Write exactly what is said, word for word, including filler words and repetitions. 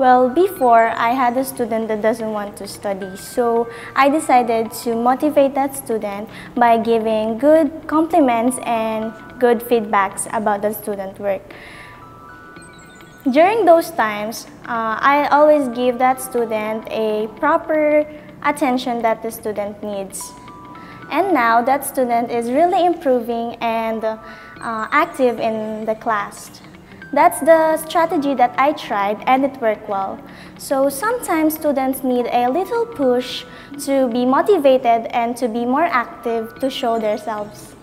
Well, before, I had a student that doesn't want to study, so I decided to motivate that student by giving good compliments and good feedbacks about the student work. During those times, uh, I always give that student a proper attention that the student needs. And now that student is really improving and uh, active in the class. That's the strategy that I tried and it worked well. So sometimes students need a little push to be motivated and to be more active to show themselves.